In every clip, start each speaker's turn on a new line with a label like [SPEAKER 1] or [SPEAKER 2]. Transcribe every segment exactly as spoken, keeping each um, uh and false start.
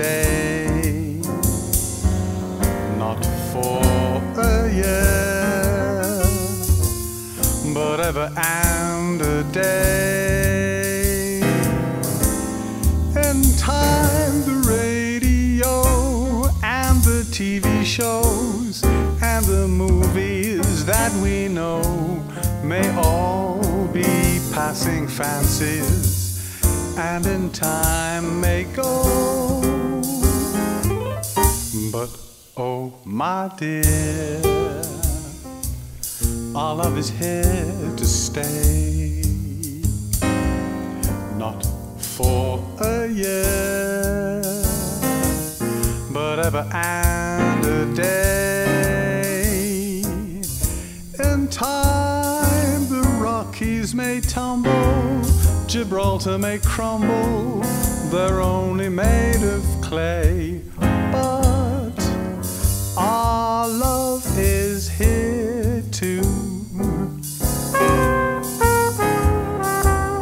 [SPEAKER 1] stay, not for a year, but ever and a day. In time the radio and the T V shows and the movies that we know may all be passing fancies, and in time may go. But oh my dear, our love is here to stay, not for a year, but ever and a day. In time the Rockies may tumble, Gibraltar may crumble, they're only made of clay, but our love is here too.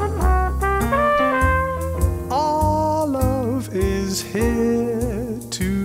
[SPEAKER 1] Our love is here too.